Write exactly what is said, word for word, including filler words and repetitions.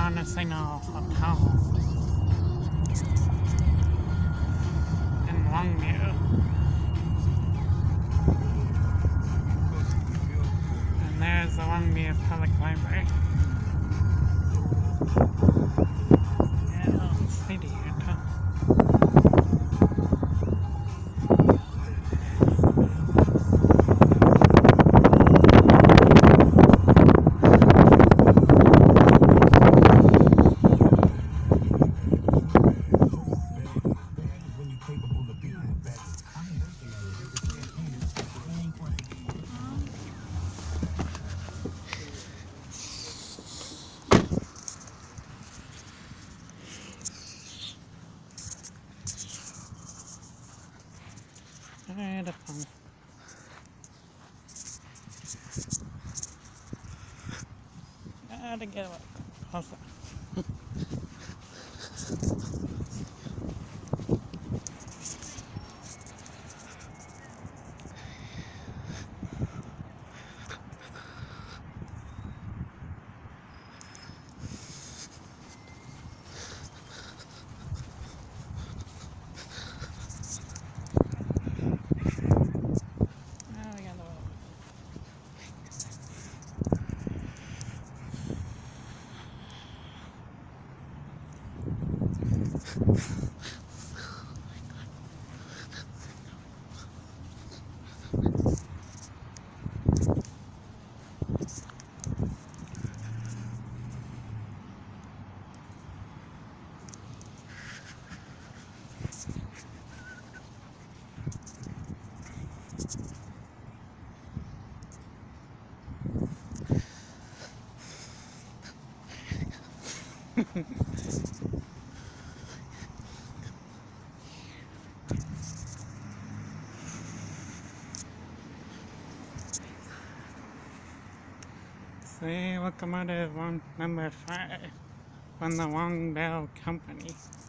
Montesino Hotel in Longview. And there's the Longview Public Library. Yeah, little city here too. Right up on. Gotta get a little closer. See, locomotive one, number five from the Long Bell Company.